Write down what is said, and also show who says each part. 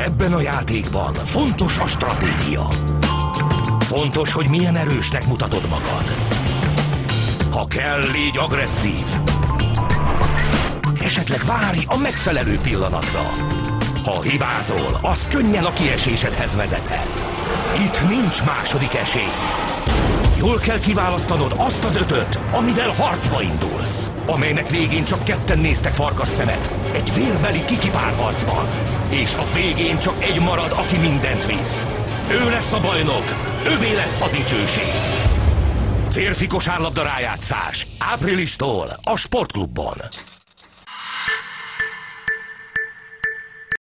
Speaker 1: Ebben a játékban fontos a stratégia. Fontos, hogy milyen erősnek mutatod magad. Ha kell, légy agresszív. Esetleg várj a megfelelő pillanatra. Ha hibázol, az könnyen a kiesésedhez vezethet. Itt nincs második esély. Jól kell kiválasztanod azt az ötöt, amivel harcba indulsz. Amelynek végén csak ketten néztek farkasszemet. Egy vérbeli kikipárharcban. És a végén csak egy marad, aki mindent visz. Ő lesz a bajnok, övé lesz a dicsőség. Férfi kosárlabda rájátszás. Áprilistól a Sportklubban.